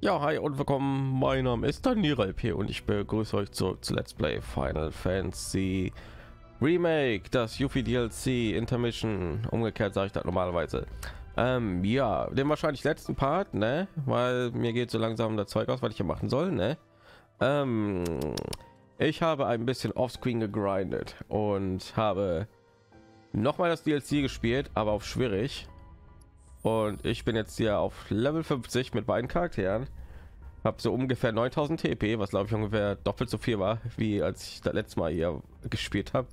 Ja, hi und willkommen. Mein Name ist Daniel P. und ich begrüße euch zurück zu Let's Play Final Fantasy Remake, das Yuffie DLC Intermission. Umgekehrt sage ich das normalerweise. Ja, den wahrscheinlich letzten Part, ne? Weil mir geht so langsam das Zeug aus, was ich hier machen soll, ne? Ich habe ein bisschen offscreen gegrindet und habe noch mal das DLC gespielt, aber auf schwierig. Und ich bin jetzt hier auf Level 50 mit beiden Charakteren. Habe so ungefähr 9000 TP, was glaube ich ungefähr doppelt so viel war, wie als ich das letzte Mal hier gespielt habe.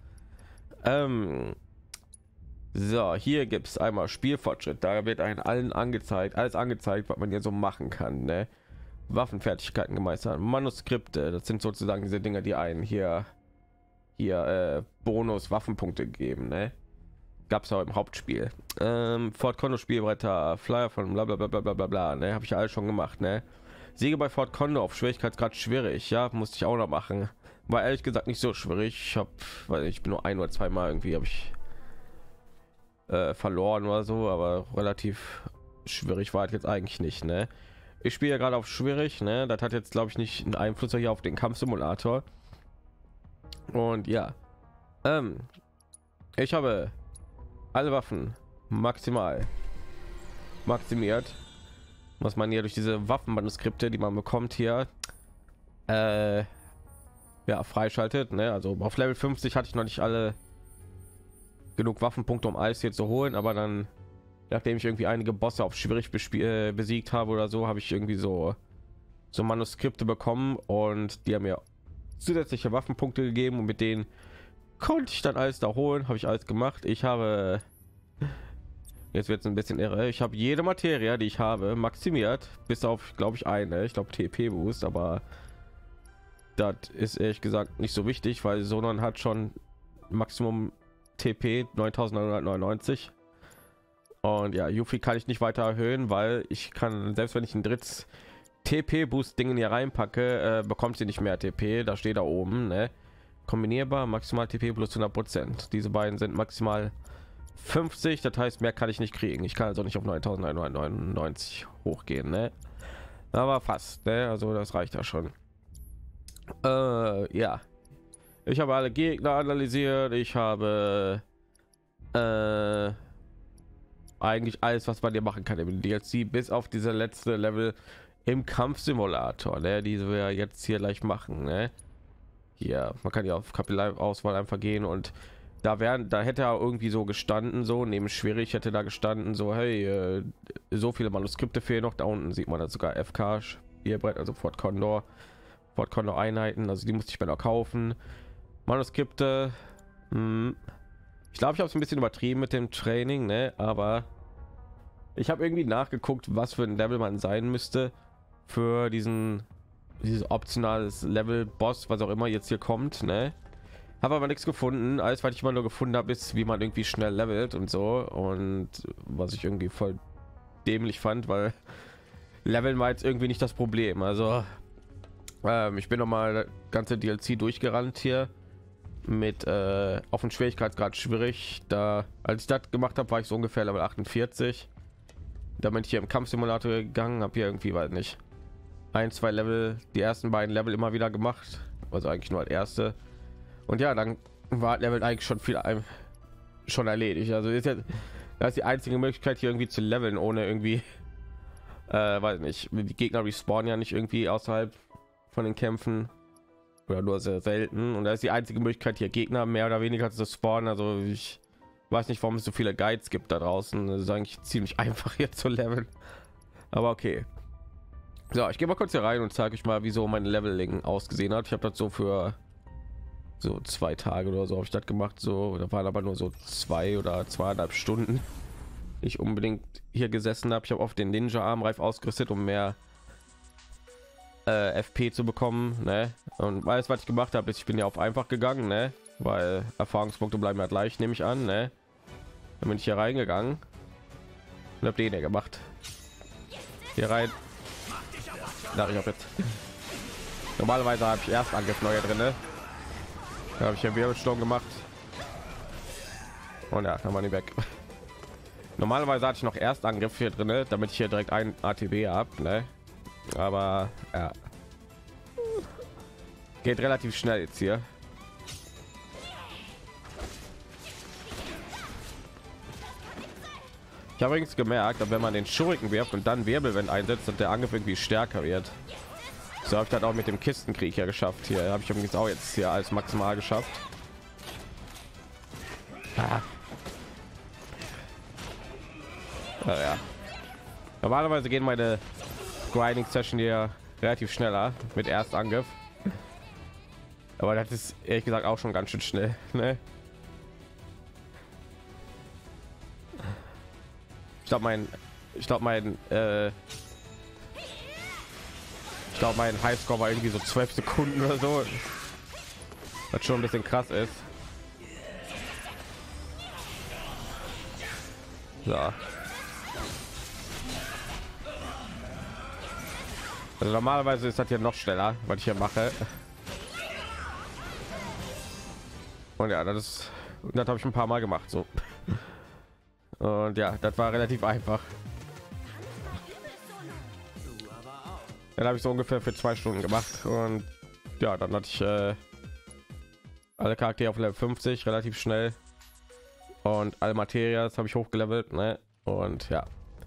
So, hier gibt es einmal Spielfortschritt. Da wird einen allen angezeigt, alles angezeigt, was man hier so machen kann. Ne? Waffenfertigkeiten gemeistert, Manuskripte. Das sind sozusagen diese Dinge, die einen hier Bonus Waffenpunkte geben. Ne? Gab es auch im Hauptspiel. Fort Condor Spielbretter, Flyer von bla bla bla bla bla bla, ne, habe ich alles schon gemacht, ne? Siege bei Fort Condor auf Schwierigkeitsgrad schwierig, ja, musste ich auch noch machen. War ehrlich gesagt nicht so schwierig. Ich habe, weil ich bin nur ein oder zweimal irgendwie habe ich verloren oder so, aber relativ schwierig war es jetzt eigentlich nicht, ne? Ich spiele ja gerade auf schwierig, ne? Das hat jetzt glaube ich nicht einen Einfluss hier auf den Kampfsimulator. Und ja, ich habe alle Waffen maximal maximiert, was man hier durch diese Waffenmanuskripte, die man bekommt hier, ja, freischaltet. Ne? Also auf Level 50 hatte ich noch nicht alle genug Waffenpunkte, um alles hier zu holen, aber dann, nachdem ich irgendwie einige Bosse auf schwierig besiegt habe oder so, habe ich irgendwie so Manuskripte bekommen und die haben mir zusätzliche Waffenpunkte gegeben und mit denen konnte ich dann alles da holen. Habe ich alles gemacht. Ich habe, jetzt wird es ein bisschen irre, ich habe jede Materie, die ich habe, maximiert, bis auf, glaube ich, eine, ich glaube TP Boost, aber das ist ehrlich gesagt nicht so wichtig, weil Sonon hat schon Maximum TP 9999 und ja, Yuffie kann ich nicht weiter erhöhen, weil ich kann, selbst wenn ich ein drittes TP Boost Dingen hier reinpacke, bekommt sie nicht mehr TP. Da steht da oben, ne? Kombinierbar, maximal TP plus 100%. Diese beiden sind maximal 50, das heißt, mehr kann ich nicht kriegen. Ich kann also nicht auf 9199 hochgehen, ne? Aber fast, ne? Also das reicht ja schon. Ja, ich habe alle Gegner analysiert. Ich habe eigentlich alles, was man hier machen kann im DLC, bis auf diese letzte Level im Kampfsimulator, ne? Die wir jetzt hier gleich machen, ne? Hier, man kann ja auf Kapitelauswahl einfach gehen und da hätte er irgendwie so gestanden, so neben schwierig hätte da gestanden, so hey, so viele Manuskripte fehlen noch. Da unten sieht man das sogar FK Spielbrett, also Fort Condor Einheiten, also die musste ich mir noch kaufen. Manuskripte, ich glaube, ich habe es ein bisschen übertrieben mit dem Training, ne? Aber ich habe irgendwie nachgeguckt, was für ein Level man sein müsste für dieses optionales Level Boss, was auch immer jetzt hier kommt, ne? Habe aber nichts gefunden. Alles, was ich mal nur gefunden habe, ist, wie man irgendwie schnell levelt und so, und was ich irgendwie voll dämlich fand, weil Leveln war jetzt irgendwie nicht das Problem. Also ich bin noch mal ganze DLC durchgerannt hier mit auf dem Schwierigkeitsgrad schwierig. Da, als ich das gemacht habe, war ich so ungefähr Level 48. Da bin ich hier im Kampfsimulator gegangen, habe hier irgendwie, weiß nicht, ein, zwei Level, die ersten beiden Level immer wieder gemacht, also eigentlich nur als erste. Und ja, dann war Level eigentlich schon schon erledigt. Also ist jetzt, das ist die einzige Möglichkeit hier irgendwie zu leveln, ohne irgendwie, weiß nicht, die Gegner respawnen ja nicht irgendwie außerhalb von den Kämpfen oder nur sehr selten. Und da ist die einzige Möglichkeit hier Gegner mehr oder weniger zu spawnen. Also ich weiß nicht, warum es so viele Guides gibt da draußen. Das ist eigentlich ziemlich einfach hier zu leveln. Aber okay. So, ich gehe mal kurz hier rein und zeige euch mal, wieso mein Leveling ausgesehen hat. Ich habe das so für so 2 Tage oder so habe ich das gemacht. So, da waren aber nur so 2 oder 2,5 Stunden. Ich unbedingt hier gesessen habe. Ich habe auf den Ninja Armreif ausgerüstet, um mehr FP zu bekommen, ne? Und alles, was ich gemacht habe, ist, ich bin ja auf einfach gegangen, ne? Weil Erfahrungspunkte bleiben ja gleich, nehme ich an, ne? Dann bin ich hier reingegangen und habe den hier gemacht. Hier rein. Da ich habe jetzt normalerweise habe ich erst Angriff neue drin, ne? Da habe ich ja Wirbelsturm gemacht und ja, dann waren die weg. Normalerweise hatte ich noch erst Angriff hier drin, damit ich hier direkt ein ATB habe, ne? Aber ja, geht relativ schnell jetzt hier. Ich habe übrigens gemerkt, dass wenn man den Schuriken wirft und dann Wirbelwind einsetzt, dass der Angriff irgendwie stärker wird. So habe ich das auch mit dem Kistenkrieg ja geschafft. Hier habe ich übrigens auch jetzt hier als maximal geschafft. Ja. Normalerweise gehen meine Grinding Session hier relativ schneller mit Erstangriff. Aber das ist ehrlich gesagt auch schon ganz schön schnell, ne? Ich glaube mein Highscore war irgendwie so 12 Sekunden oder so, was schon ein bisschen krass ist. So. Also normalerweise ist das hier noch schneller, was ich hier mache. Und ja, das habe ich ein paar Mal gemacht so. Und ja, das war relativ einfach. Dann habe ich so ungefähr für 2 Stunden gemacht und ja, dann hatte ich alle Charaktere auf Level 50 relativ schnell und alle Materias habe ich hochgelevelt, ne? Und ja,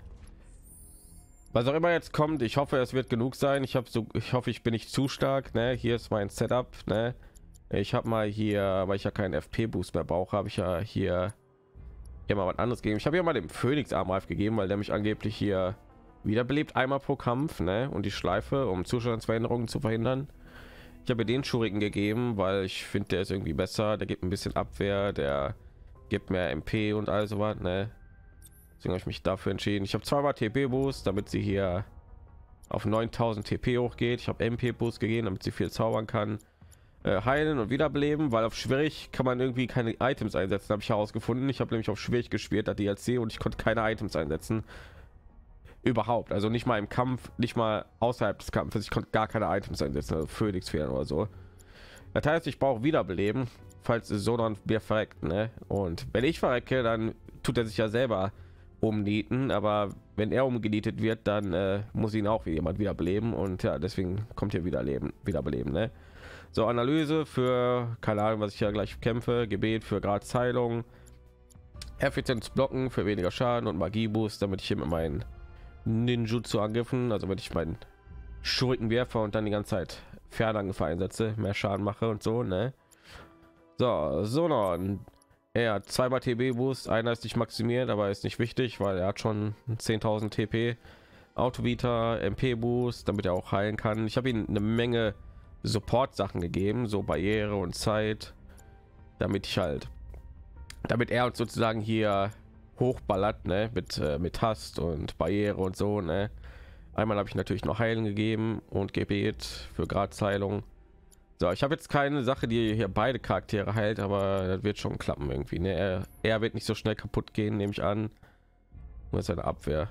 was auch immer jetzt kommt, ich hoffe, es wird genug sein. Ich hoffe, ich bin nicht zu stark, ne? Hier ist mein Setup, ne? Ich habe mal hier, weil ich ja keinen FP Boost mehr brauche, habe ich ja hier mal was anderes gegeben. Ich habe ja mal dem Phoenix Armreif gegeben, weil der mich angeblich hier wiederbelebt einmal pro Kampf, ne? Und die Schleife, um Zustandsveränderungen zu verhindern. Ich habe den Schuriken gegeben, weil ich finde, der ist irgendwie besser. Der gibt ein bisschen Abwehr, der gibt mehr MP und all so was, ne? Deswegen habe ich mich dafür entschieden. Ich habe zweimal TP Boost, damit sie hier auf 9000 TP hochgeht. Ich habe MP Boost gegeben, damit sie viel zaubern kann. Heilen und wiederbeleben, weil auf schwierig kann man irgendwie keine Items einsetzen, habe ich herausgefunden. Ich habe nämlich auf schwierig gespielt, das DLC, und ich konnte keine Items einsetzen. Überhaupt, also nicht mal im Kampf, nicht mal außerhalb des Kampfes. Ich konnte gar keine Items einsetzen, also Phoenix fehlen oder so. Das heißt, ich brauche wiederbeleben, falls Sonon mir verreckt, ne? Und wenn ich verrecke, dann tut er sich ja selber umnieten, aber wenn er umgenietet wird, dann muss ihn auch jemand wiederbeleben, und ja, deswegen kommt hier wiederbeleben, ne? So, Analyse für, keine Ahnung, was ich ja gleich kämpfe, Gebet für Gradsheilung, Effizienz blocken für weniger Schaden und Magieboost, damit ich hier mit meinen Ninjutsu angriffen, also wenn ich meinen Schuriken werfe und dann die ganze Zeit Fernangriffe einsetze, mehr Schaden mache und so, ne? So noch er hat zweimal TB Boost, einer ist nicht maximiert, aber ist nicht wichtig, weil er hat schon 10.000 TP. Autovita, MP Boost, damit er auch heilen kann. Ich habe ihm eine Menge Support Sachen gegeben, so Barriere und Zeit, damit er uns sozusagen hier hochballert, ne, mit Hast und Barriere und so, ne. Einmal habe ich natürlich noch Heilen gegeben und Gebet für Gradsheilung. So, ich habe jetzt keine Sache, die hier beide Charaktere heilt, aber das wird schon klappen irgendwie, ne. Er wird nicht so schnell kaputt gehen, nehme ich an. Nur seine Abwehr.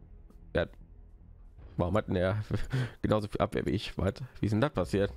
Warum hat er genauso viel Abwehr wie ich? Wie ist denn das passiert?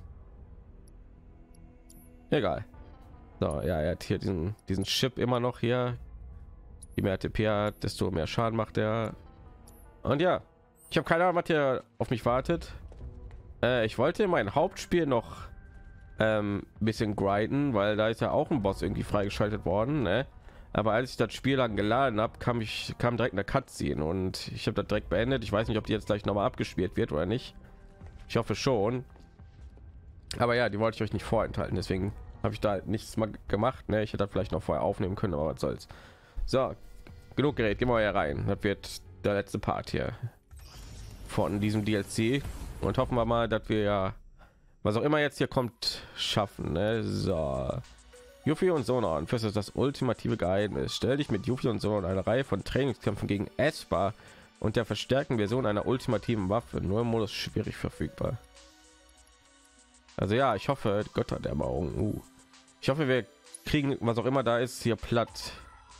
Egal. So, ja, er hat hier diesen Chip immer noch hier. Je mehr TP hat, desto mehr Schaden macht er. Und ja, ich habe keine Ahnung, was hier auf mich wartet. Ich wollte in Hauptspiel noch ein bisschen grinden, weil da ist ja auch ein Boss irgendwie freigeschaltet worden, ne? Aber als ich das Spiel dann geladen habe, kam direkt eine Cutscene und ich habe das direkt beendet. Ich weiß nicht, ob die jetzt gleich noch mal abgespielt wird oder nicht. Ich hoffe schon. Aber ja, die wollte ich euch nicht vorenthalten, deswegen habe ich da nichts mal gemacht, ne? Ich hätte das vielleicht noch vorher aufnehmen können, aber was soll's. So, genug Gerät, gehen wir hier rein. Das wird der letzte Part hier von diesem DLC, und hoffen wir mal, dass wir ja, was auch immer jetzt hier kommt, schaffen, ne? So, Yuffie und Sonon, das ist das ultimative Geheimnis. Stell dich mit Yuffie und Sonon eine Reihe von Trainingskämpfen gegen Esper und der verstärkten Version einer ultimativen Waffe, nur im Modus schwierig verfügbar. Also ja, ich hoffe, Götter der Erbauung. Ich hoffe, wir kriegen, was auch immer da ist, hier platt.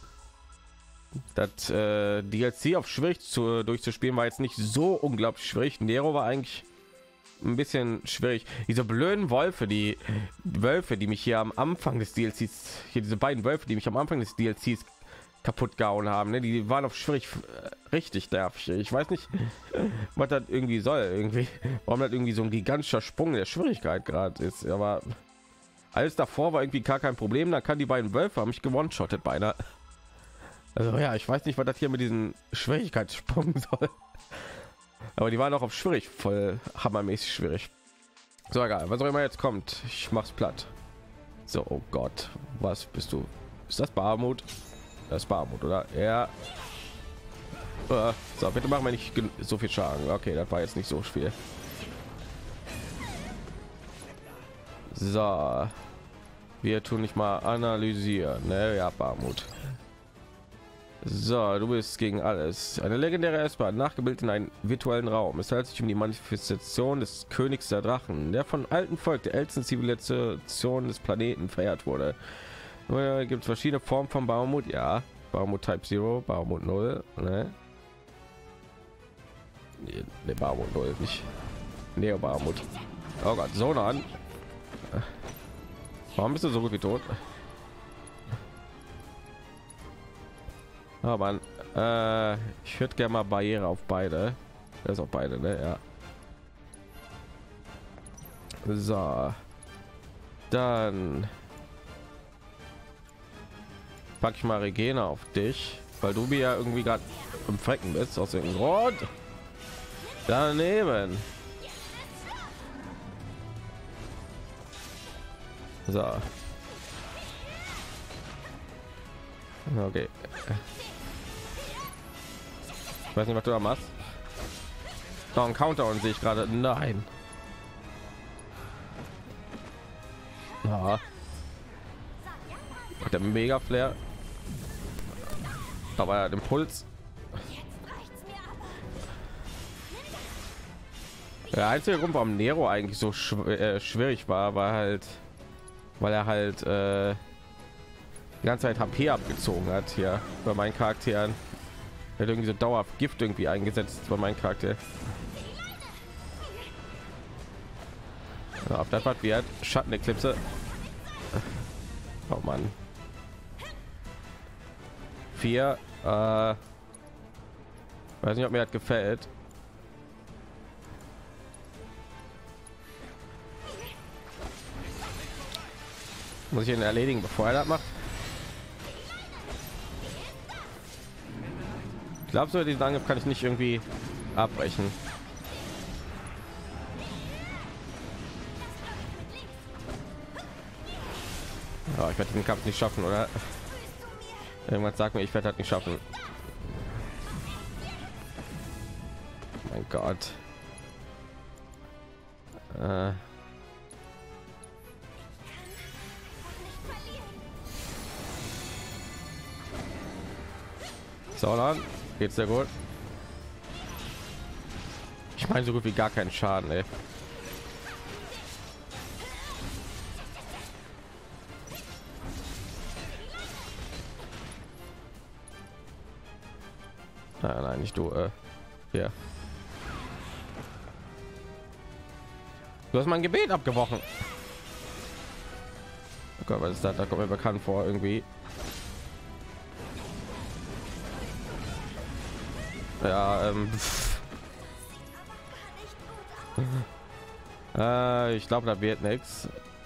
Das DLC auf schwierig durchzuspielen war jetzt nicht so unglaublich schwierig. Nero war eigentlich ein bisschen schwierig. Diese blöden Wölfe, die mich hier am Anfang des DLCs, hier diese beiden Wölfe, die mich am Anfang des DLCs kaputt gehauen haben. Ne? Die waren auf schwierig richtig nervig. Ich weiß nicht, was das irgendwie soll. Irgendwie, warum das irgendwie so ein gigantischer Sprung der Schwierigkeit gerade ist. Aber alles davor war irgendwie gar kein Problem. Da kann die beiden Wölfe haben mich gewone-shottet beinahe. Also ja, ich weiß nicht, was das hier mit diesem Schwierigkeitssprung soll. Aber die waren auch auf schwierig, voll hammermäßig schwierig. So egal, was auch immer jetzt kommt, ich mach's platt. So, oh Gott, was bist du? Ist das Barmut? Das ist Barmut, oder? Ja. So, bitte machen wir nicht so viel Schaden. Okay, das war jetzt nicht so viel. So, wir tun nicht mal analysieren. Ne? Ja, Barmut. So, du bist gegen alles. Eine legendäre S-Bahn, nachgebildet in einen virtuellen Raum. Es handelt sich um die Manifestation des Königs der Drachen, der von alten Volk der ältesten Zivilisation des Planeten verehrt wurde. Gibt es verschiedene Formen von Baumut? Ja, Baumut Type 0, Baumut 0, ne? Nee, Baumut 0 nicht. Neo Baumut. Oh Gott, so nah an. Warum bist du so gut wie tot? Oh Mann, ich würde gerne mal Barriere auf beide. Das ist auch beide, ne? Ja. So, dann pack ich mal Regena auf dich, weil du mir ja irgendwie gerade im Frecken bist aus dem Grund. Daneben. So. Okay. Ich weiß nicht, was du da machst. Noch ein Counter und sehe ich gerade. Nein. Ja. Der Mega Flair. Da war ja der Impuls. Der einzige Grund, warum Nero eigentlich so schwierig war, war halt, weil er halt die ganze Zeit HP abgezogen hat hier bei meinen Charakteren. Er hat irgendwie so dauerhaft Gift irgendwie eingesetzt bei meinen Charakter. Ja, auf das was wird Schatteneklipse. Oh Mann. 4. Weiß nicht, ob mir das gefällt. Muss ich ihn erledigen, bevor er das macht? Glaubst du, diesen Angriff kann ich nicht irgendwie abbrechen? Ja, ich werde den Kampf nicht schaffen, oder? Irgendwas sagt mir, ich werde das nicht schaffen. Mein Gott. So, dann geht's sehr gut. Ich meine so gut wie gar keinen Schaden, ey. Nein, nein, nicht du. Hier. Du hast mein Gebet abgebrochen. Oh Gott, was ist das? Da kommt mir bekannt vor irgendwie. Ja, ich glaube, da wird nichts.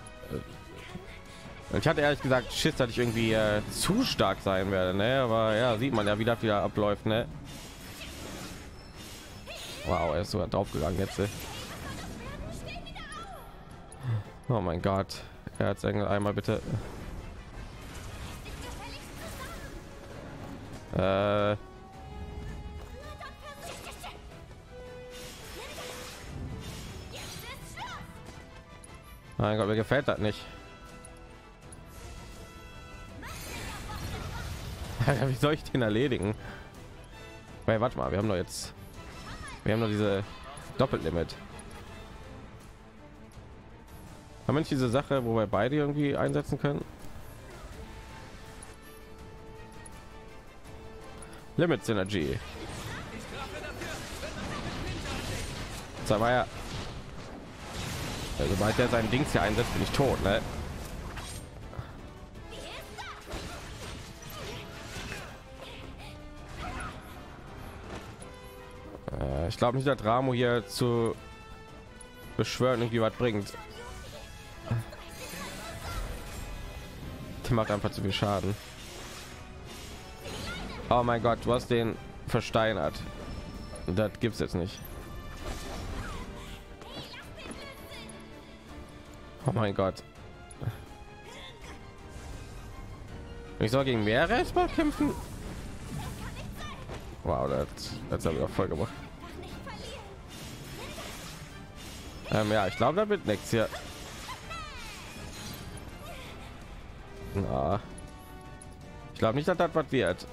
Ich hatte ehrlich gesagt Schiss, dass ich irgendwie zu stark sein werde, ne? Aber ja, sieht man ja, wie das wieder abläuft, ne? Wow, er ist sogar drauf gegangen jetzt. Oh mein Gott, Erzengel einmal bitte. Mein Gott, mir gefällt das nicht. Wie soll ich den erledigen? Weil warte mal, wir haben noch diese Doppellimit. Haben wir nicht diese Sache, wo wir beide irgendwie einsetzen können? Limit Synergy. Das war ja. Sobald er sein Dings hier einsetzt, bin ich tot, ne? Ich glaube nicht, dass Ramo hier zu beschwören irgendwie was bringt. Der macht einfach zu viel Schaden. Oh mein Gott, du hast den versteinert. Das gibt's jetzt nicht. Oh mein Gott. Ich soll gegen mehrere erstmal kämpfen. Wow, das habe ich auch voll gemacht. Ja, ich glaube, da wird nichts hier. Na, ich glaube nicht, dass das was wird.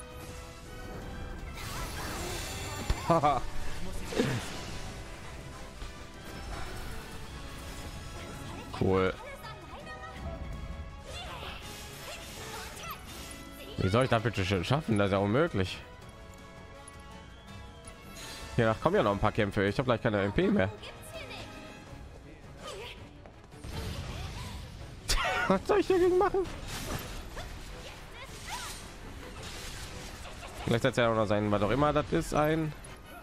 Cool. Wie soll ich das bitte schön schaffen? Das ist ja unmöglich. Ja, kommen ja noch ein paar Kämpfe. Ich habe gleich keine MP mehr. Was soll ich dagegen machen? Vielleicht setzt er auch noch sein, was auch immer das ist, ein.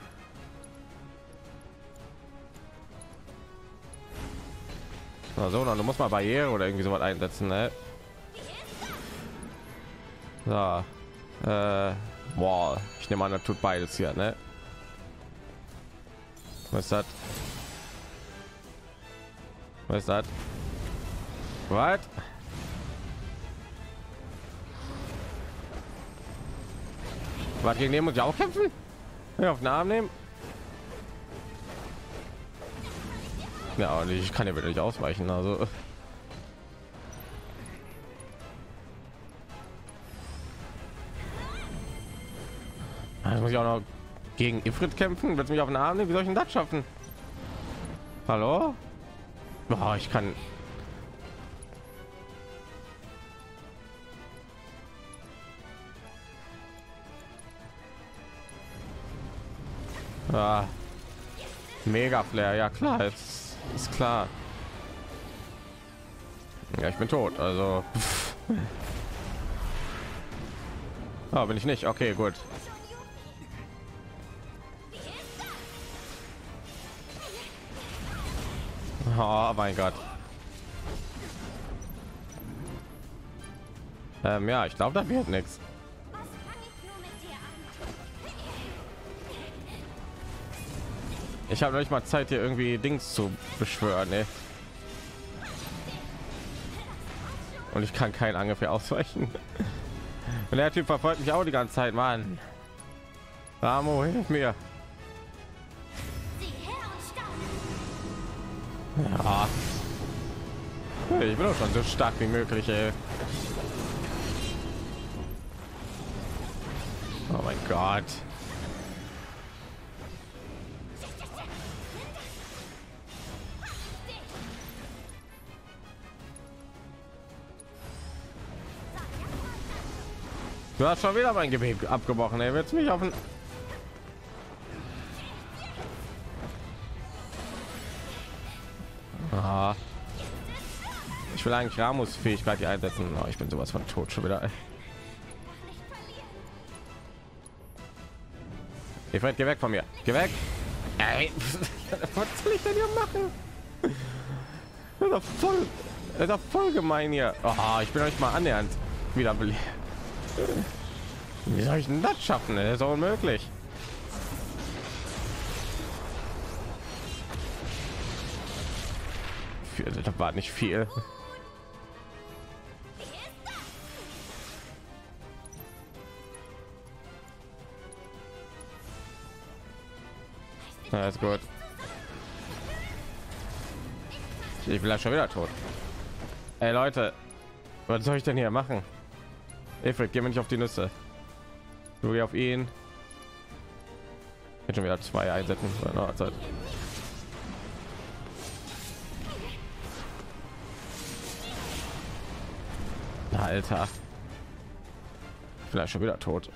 So, du musst mal Barriere oder irgendwie so was einsetzen, ne? So, boah, ich nehme an, das tut beides hier, ne? Was ist das? Was ist das? Was? Was, gegen den muss ich auch kämpfen? Ja, auf den Arm nehmen? Ja, und ich kann ja wieder nicht ausweichen, also. Jetzt muss ich auch noch gegen Ifrit kämpfen. Willst du mich auf den Arm nehmen? Wie soll ich denn das schaffen? Hallo? Oh, ich kann. Ah. Mega Flair, ja klar, ist klar. Ja, ich bin tot, also. Ah, bin ich nicht. Okay, gut. Oh mein Gott. Ja, ich glaube, da wird nichts. Ich habe nicht mal Zeit, hier irgendwie Dings zu beschwören, ne? Und ich kann keinen Angriff hier ausweichen. Und der Typ verfolgt mich auch die ganze Zeit, Mann. Ramo, hilf mir. Ja. Ich bin doch schon so stark wie möglich, ey. Oh mein Gott. Du hast schon wieder mein Gebet abgebrochen, er wird mich auf den. Ah. Ich will eigentlich Ramos Fähigkeit hier einsetzen. Oh, ich bin sowas von tot schon wieder. Ihr geh weg von mir. Geh weg. Ey. Was soll ich denn hier machen? Das ist doch voll gemein hier. Oh, ich bin euch mal annähernd wiederbelebt. Wie soll ich denn das schaffen? Das ist unmöglich. Das war nicht viel. Na, ist gut. Ich bin schon wieder tot. Ey Leute, was soll ich denn hier machen? Ifrit, geh mir nicht auf die Nüsse. Du geh auf ihn. Jetzt schon wieder 2 einsetzen. Alter. Vielleicht schon wieder tot.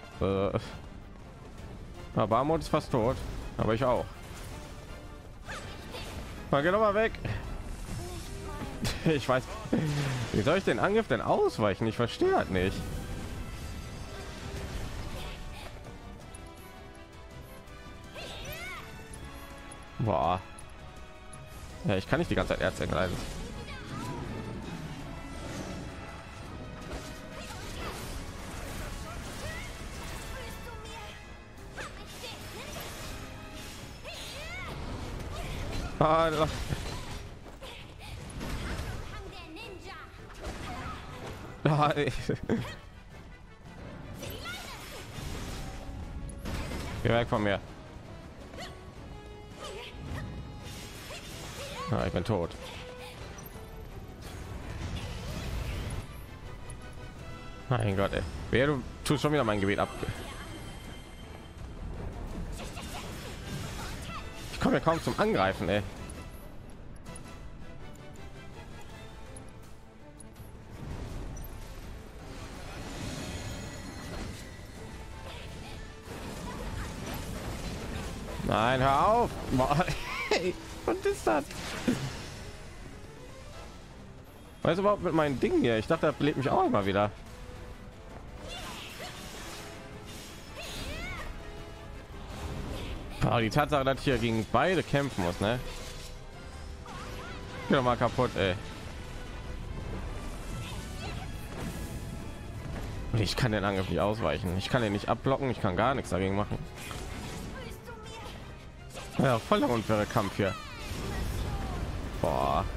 Aber Amon ist fast tot. Aber ich auch. Mal genau mal weg. Ich weiß. Wie soll ich den Angriff denn ausweichen? Ich verstehe halt nicht. Boah. Ja, ich kann nicht die ganze Zeit Erzengel ein. Ah, geh weg von mir. Ah, ich bin tot. Mein Gott, ey. Wer, du tust schon wieder mein Gebiet ab. Ich komme ja kaum zum Angreifen, ey. Nein, hör auf. Hey, was ist das? Was ist überhaupt mit meinen Dingen hier? Ich dachte, er belebt mich auch immer wieder. Boah, die Tatsache, dass ich hier gegen beide kämpfen muss, ne? Geh doch mal kaputt, ey. Ich kann den Angriff nicht ausweichen. Ich kann den nicht abblocken. Ich kann gar nichts dagegen machen. Ja, voller unfairer Kampf hier. Boah.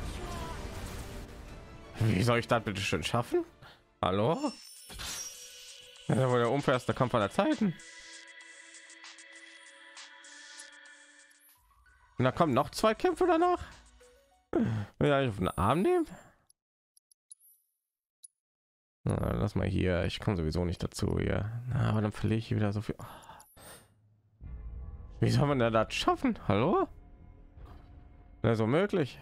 Wie soll ich das bitte schön schaffen? Hallo? Das ist wohl der unfairste Kampf aller Zeiten. Und da kommen noch 2 Kämpfe danach. Will ich auf den Arm nehmen? Na, lass mal hier. Ich komme sowieso nicht dazu hier. Na, aber dann verliere ich wieder so viel. Wie soll man denn das schaffen? Hallo? Also möglich.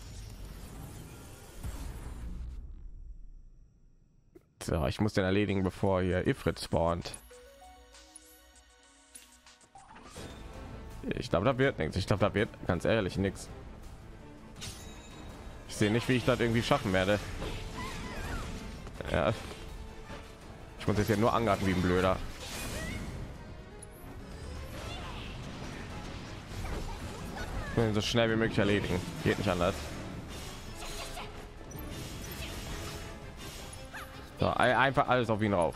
So, ich muss den erledigen, bevor hier Ifrit spawnt. Ich glaube, da wird nichts. Ich glaube, da wird ganz ehrlich nichts. Ich sehe nicht, wie ich das irgendwie schaffen werde. Ja. Ich muss jetzt hier nur angreifen wie ein Blöder. So schnell wie möglich erledigen. Geht nicht anders. So, einfach alles auf ihn rauf.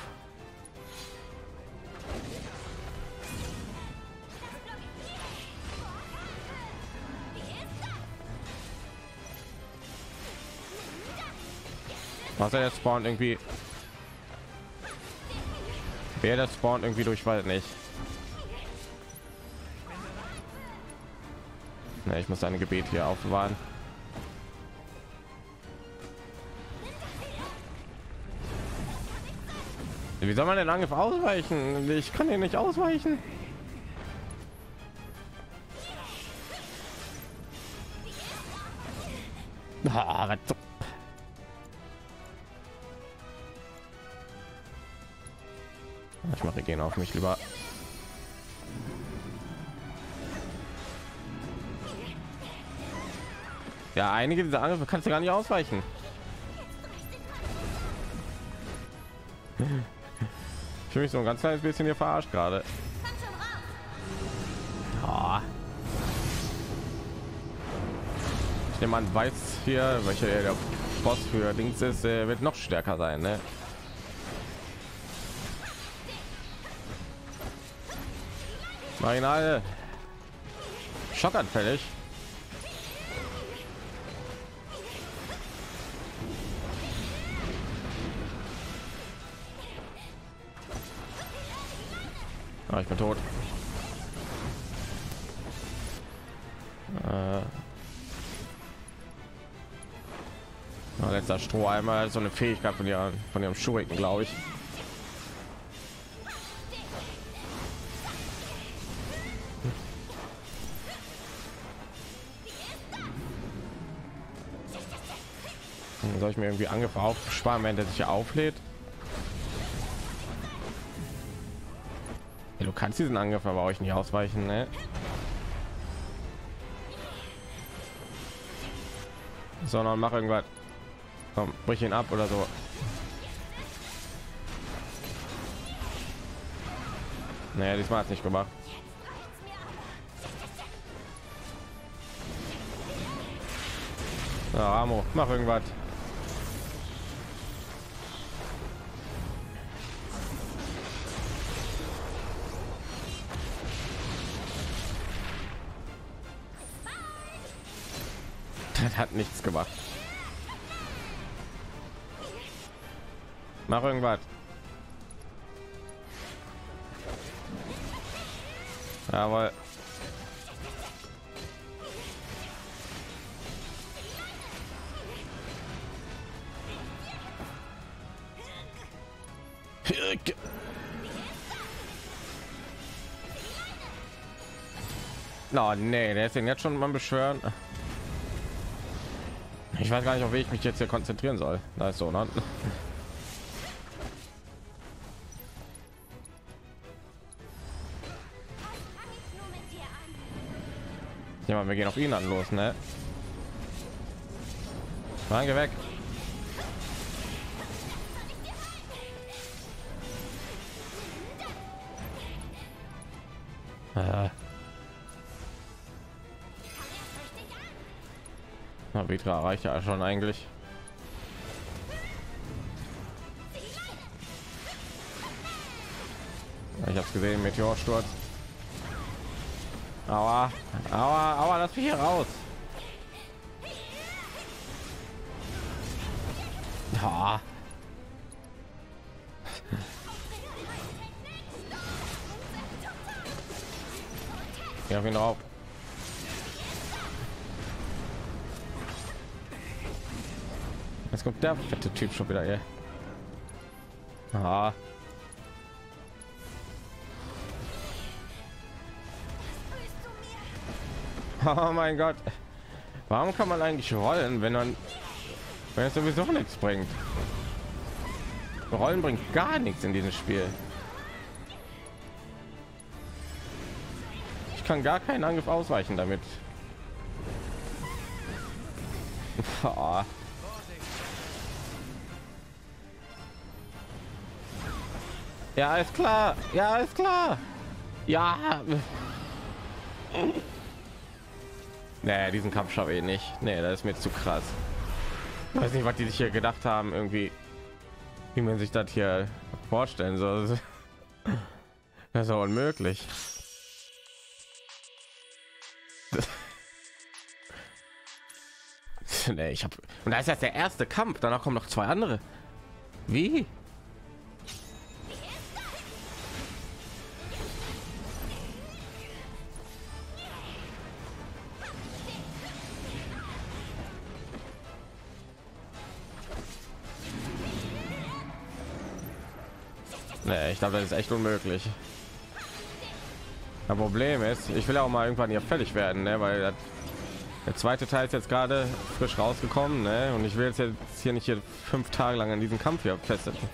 Was er jetzt spawnt irgendwie. Wer das spawnt irgendwie durch, weiß nicht. Ne, ich muss seine Gebet hier aufbewahren. Wie soll man den Angriff ausweichen? Ich kann den nicht ausweichen. Ich mache gehen auf mich lieber. Ja, einige dieser Angriffe kannst du gar nicht ausweichen. Ich fühle mich so ein ganz kleines bisschen hier verarscht gerade. Oh. Ich nehme an, weiß hier, welcher der Boss für Dings ist, wird noch stärker sein, ne? Marginal schockanfällig. Ah, ich bin tot. Letzter Stroheimer, so eine Fähigkeit von ihrem Schuriken, glaube ich. Soll ich mir irgendwie Angriff aufsparen, wenn der sich auflädt? Ja, du kannst diesen Angriff aber euch nicht ausweichen, ne? Sondern mach irgendwas. Komm, brich ihn ab oder so. Naja, diesmal hat es nicht gemacht. Ja, Amo, mach irgendwas. Das hat nichts gemacht. Mach irgendwas. Jawohl. No, nee, der ist den jetzt schon mal beschwören. Ich weiß gar nicht, auf wen ich mich jetzt hier konzentrieren soll. Da ist so, ne? Ja, wir gehen auf ihn an los, ne? Mann, geh weg. Na, Vitra reicht ja schon eigentlich. Ich hab's gesehen, Meteorsturz. Aua, aua, aua, lass mich hier raus. Ja. Ja, auf ihn drauf. Jetzt kommt der fette Typ schon wieder hier. Ah. Oh mein Gott. Warum kann man eigentlich rollen, wenn es sowieso nichts bringt? Rollen bringt gar nichts in diesem Spiel. Ich kann gar keinen Angriff ausweichen damit. Oh. Ja, ist klar. Ja, ist klar. Ja. Nee, diesen Kampf schaffe ich nicht. Nee, das ist mir zu krass. Ich weiß nicht, was die sich hier gedacht haben, irgendwie, wie man sich das hier vorstellen soll. Das ist auch unmöglich. Nee, ich habe, und da ist das der erste Kampf, danach kommen noch zwei andere. Wie? Nee, ich glaube, das ist echt unmöglich. Das Problem ist, ich will auch mal irgendwann hier fertig werden, ne? Weil der zweite Teil ist jetzt gerade frisch rausgekommen, ne? Und ich will jetzt hier nicht hier 5 Tage lang an diesem Kampf hier festhalten.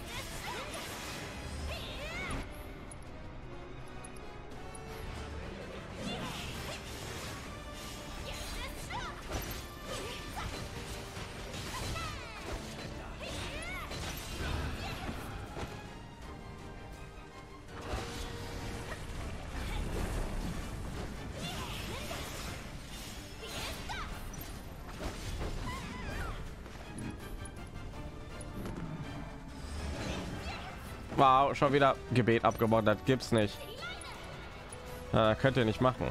Wow, schon wieder Gebet abgebaut, das gibt's nicht. Könnt ihr nicht machen.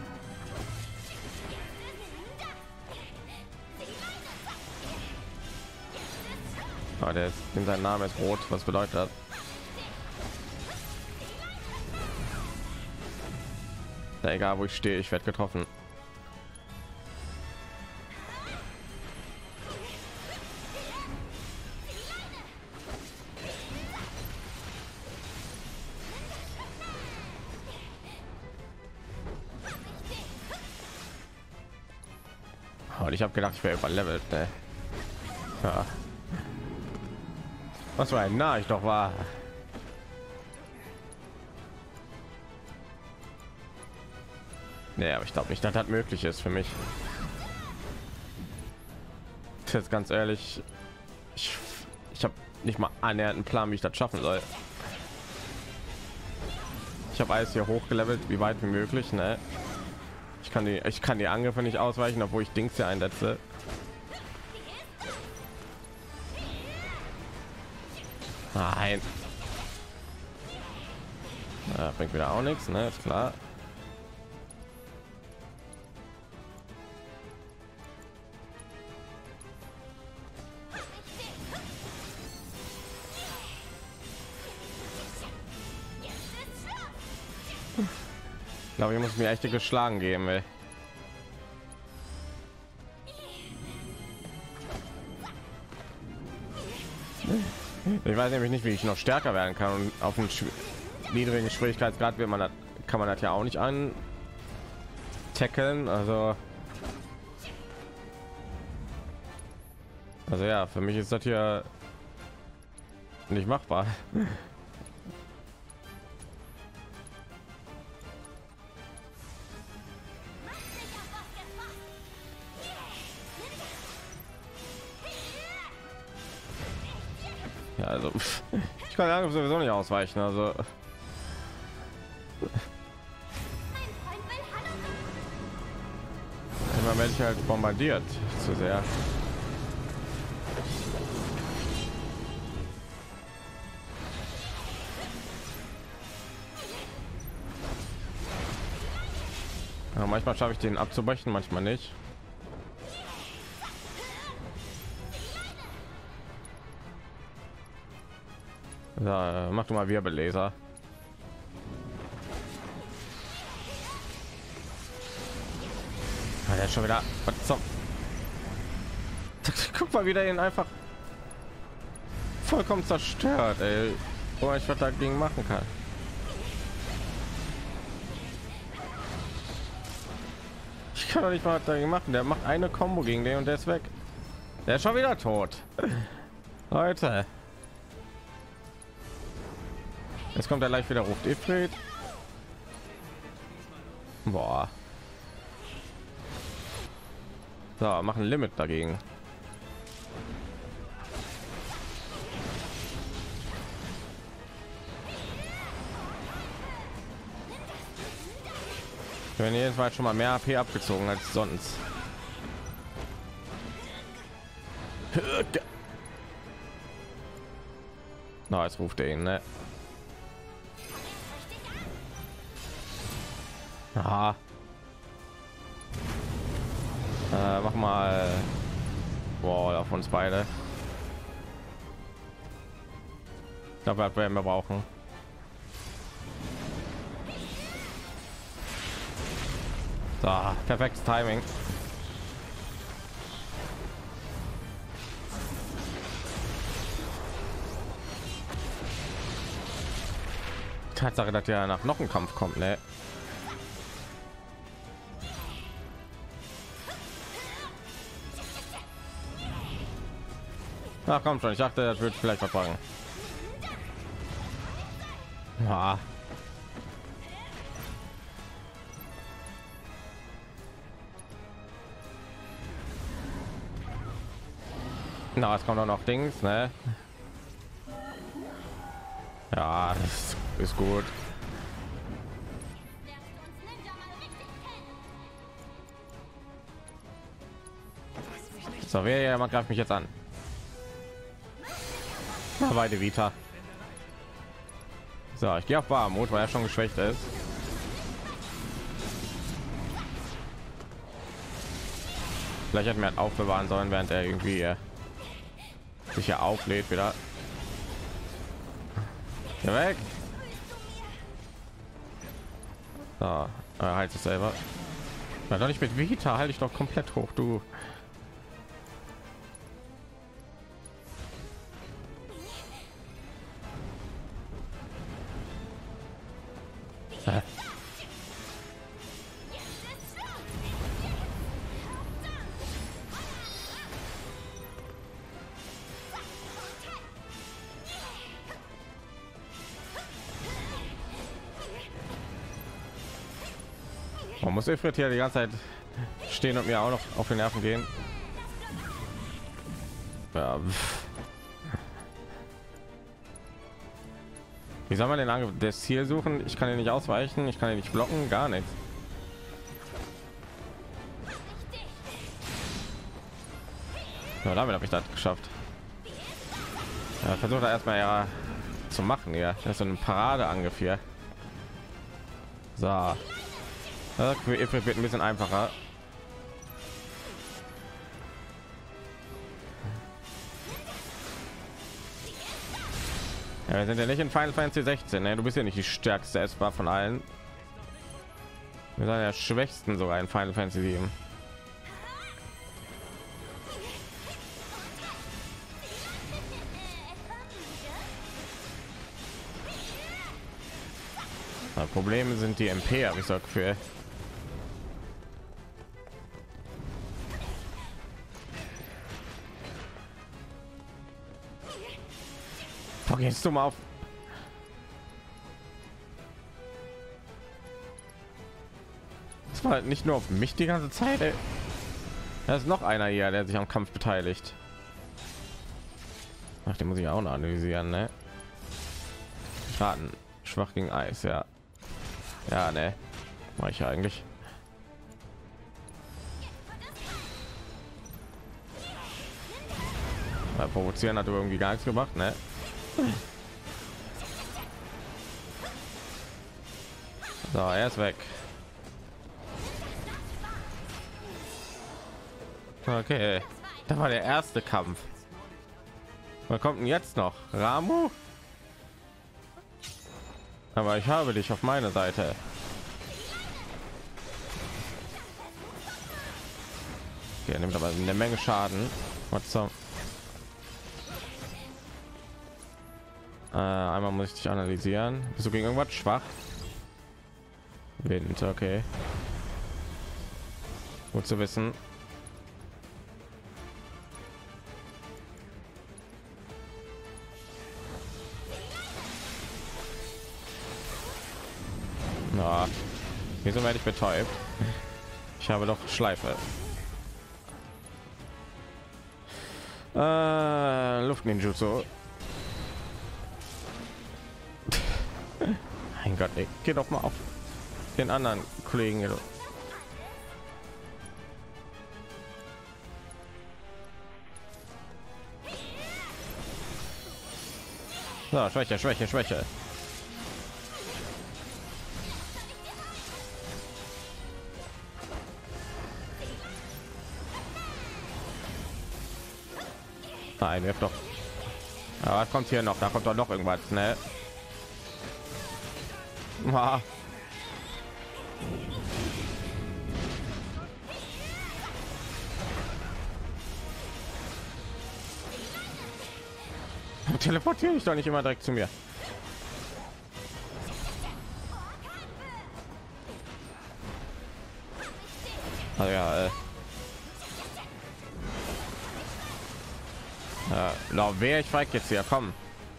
Oh, der ist, sein Name ist rot. Was bedeutet das? Ja, egal wo ich stehe, ich werde getroffen. Und ich habe gedacht, ich wäre überlevelt. Ne? Ja. Was für ein Nah ich doch war. Nee, aber ich glaube nicht, dass das möglich ist für mich. Jetzt ganz ehrlich, ich habe nicht mal annähernd einen Plan, wie ich das schaffen soll. Ich habe alles hier hochgelevelt, wie weit wie möglich. Ne? Ich kann die Angriffe nicht ausweichen, obwohl ich Dings hier einsetze. Nein. Bringt wieder auch nichts, ne? Ist klar. Ich glaube, ich muss mir echte geschlagen geben, ey. Ich weiß nämlich nicht, wie ich noch stärker werden kann, und auf einen niedrigen Schwierigkeitsgrad wird man das, kann man das ja auch nicht an tackeln, also ja, für mich ist das hier nicht machbar. Ja, also ich kann ja sowieso nicht ausweichen, also immer werde ich halt bombardiert zu sehr. Ja, manchmal schaffe ich den abzubrechen, manchmal nicht. So, mach du mal Wirbelleser. Der ist schon wieder. Guck mal, wieder ihn einfach vollkommen zerstört, ey. Oh, ich was dagegen machen kann. Ich kann doch nicht mal was dagegen machen. Der macht eine Combo gegen den und der ist weg. Der ist schon wieder tot. Leute. Jetzt kommt er gleich wieder, ruft Ifrit. Boah. So, machen Limit dagegen. Wir werden jedenfalls schon mal mehr AP abgezogen als sonst. Na, jetzt ruft er ihn, ne? Aha. Mach mal. Boah, auf uns beide. Ich glaube, wir werden wir brauchen. So, perfektes Timing. Tatsache, dass ja nach noch ein Kampf kommt, ne? Ach komm schon, ich dachte, das wird vielleicht verpacken. Ja. Na, es kommt auch noch Dings, ne? Ja, das ist gut. So, wer greift mich jetzt an? Beide Vita. So, ich gehe auf Barmut, weil er schon geschwächt ist. Vielleicht hätten wir halt aufbewahren sollen, während er irgendwie sich hier auflädt wieder. Geh weg. So, halt es selber. Na doch nicht mit Vita, halte ich doch komplett hoch, du. Man muss Ifrit hier die ganze Zeit stehen und mir auch noch auf den Nerven gehen. Ja. Wie soll man den Angriff des Ziel suchen? Ich kann ihn nicht ausweichen, ich kann ihn nicht blocken, gar nichts. Ja, damit habe ich das geschafft. Ja, versucht er erstmal ja zu machen. Ja, das ist so eine Paradeangriff hier. So, für Ifrit wird ein bisschen einfacher. Ja, wir sind ja nicht in Final Fantasy 16, ne? Du bist ja nicht die stärkste S-Bar von allen. Wir sind ja schwächsten sogar in Final Fantasy 7. Probleme sind die MP, habe ich so für. Gehst du mal auf? Das war nicht nur auf mich die ganze Zeit. Ey. Da ist noch einer hier, der sich am Kampf beteiligt. Ach, den muss ich auch noch analysieren, ne? Schaden schwach gegen Eis, ja. Ja, ne, mache ich eigentlich. Weil provozieren hat irgendwie gar nichts gemacht, ne? So, er ist weg. Okay, da war der erste Kampf. Was kommt denn jetzt noch? Ramu? Aber ich habe dich auf meiner Seite. Okay, nimmt aber eine Menge Schaden. Was zum? Einmal muss ich dich analysieren. Bist du gegen irgendwas schwach? Wind, okay. Gut zu wissen. Na, wieso werde ich betäubt? Ich habe doch Schleife. Luftninjutsu. Mein Gott, ey, geh doch mal auf den anderen Kollegen. So, Schwäche, Schwäche, Schwäche. Nein, wirft doch. Aber was kommt hier noch? Da kommt doch noch irgendwas, ne? Ah. Teleportiere ich doch nicht immer direkt zu mir. Ah, ja, wer ich feig jetzt hier, komm.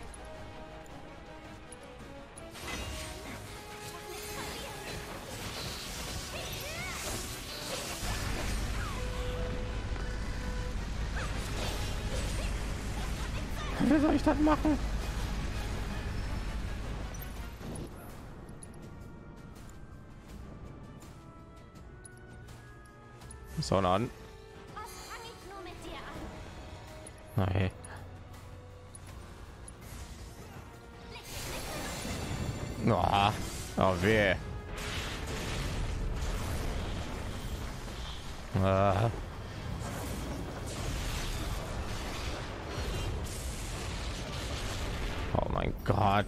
Wie soll ich das machen? So an. Nein. Oh, oh weh. Ah. Oh mein Gott.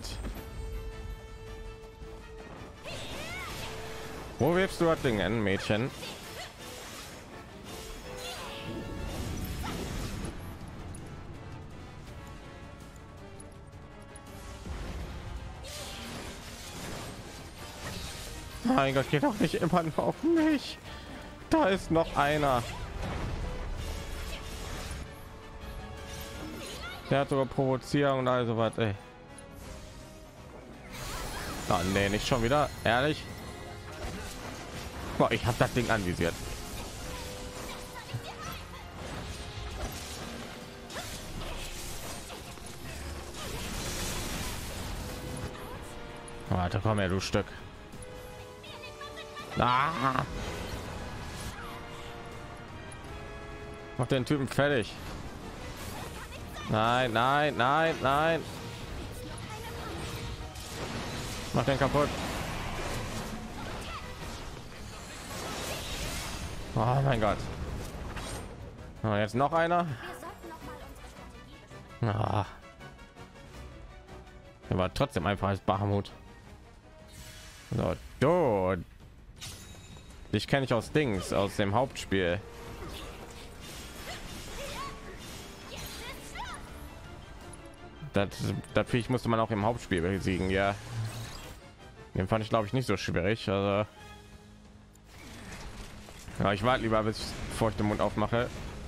Wo wirfst du das Ding hin, Mädchen? Mein Gott, geht doch nicht immer nur auf mich. Da ist noch einer. Der hat sogar Provozierung und also was, ey. Oh, nee, nicht schon wieder, ehrlich. Boah, ich habe das Ding anvisiert. Warte, komm her, du Stück. Ah! Mach den Typen fertig. Nein, nein, nein, nein. Mach den kaputt. Oh mein Gott. Oh, jetzt noch einer. Ah. Er war trotzdem einfach als Bahamut. So, du. Dich kenne ich aus Dings, aus dem Hauptspiel. Das Viech musste man auch im Hauptspiel besiegen, ja. Den fand ich, glaube ich, nicht so schwierig. Also ja, ich warte lieber, bis bevor ich den Mund aufmache.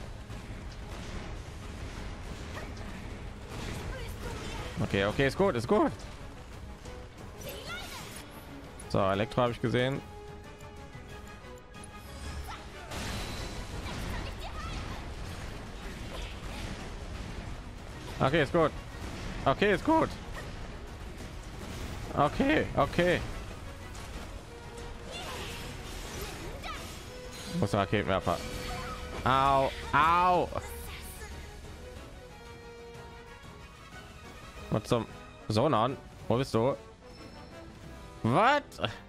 Okay, okay, ist gut, ist gut. So, Elektro habe ich gesehen. Okay, ist gut. Okay, ist gut. Okay, okay. Muss Raketenwerfer. Au, au. Was zum Sonan? Wo bist du? Was?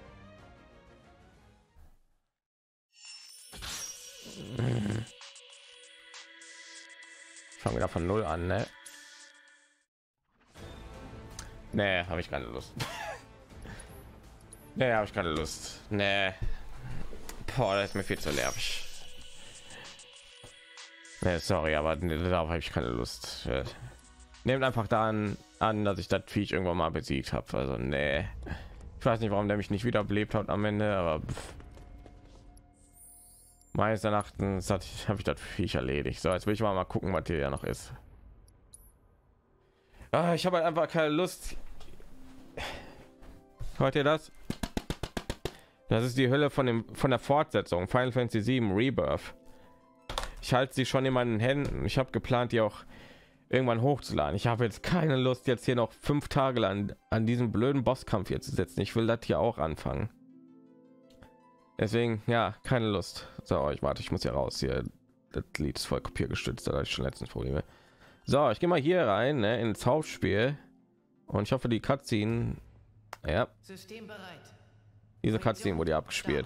Fangen wieder von null an, ne? Nee, habe ich keine Lust. Nee, habe ich keine Lust. Nee. Boah, das ist mir viel zu nervig. Nee, sorry, aber darauf habe ich keine Lust. Nehmt einfach da an, dass ich das Viech irgendwann mal besiegt habe. Also nee. Ich weiß nicht, warum der mich nicht wiederbelebt hat am Ende, aber meines Erachtens habe ich das Viech erledigt. So, jetzt will ich mal gucken, was hier ja noch ist. Ah, ich habe halt einfach keine Lust. Hört ihr das? Das ist die Hölle von der Fortsetzung Final Fantasy 7 Rebirth. Ich halte sie schon in meinen Händen. Ich habe geplant, die auch irgendwann hochzuladen. Ich habe jetzt keine Lust, jetzt hier noch 5 Tage lang an diesem blöden Bosskampf hier zu setzen. Ich will das hier auch anfangen. Deswegen, ja, keine Lust. So, ich warte, ich muss hier raus. Hier, das Lied ist voll kopiergestützt, da hatte ich schon letztens Probleme. So, ich gehe mal hier rein, ne, ins Hauptspiel. Und ich hoffe, die Cutscene, ja, System bereit. diese Cutscene wurde ja abgespielt.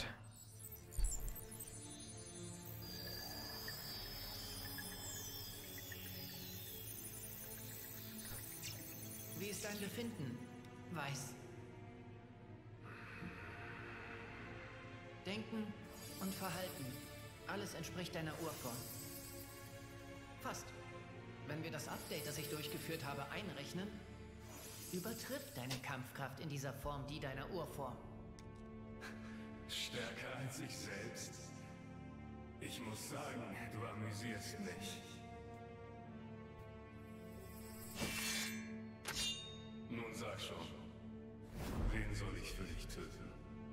Wie ist dein Befinden? Weiß. Denken und Verhalten. Alles entspricht deiner Urform. Fast. Wenn wir das Update, das ich durchgeführt habe, einrechnen, übertrifft deine Kampfkraft in dieser Form die deiner Urform. Stärker als ich selbst. Ich muss sagen, du amüsierst mich. Nun sag schon, wen soll ich für dich töten?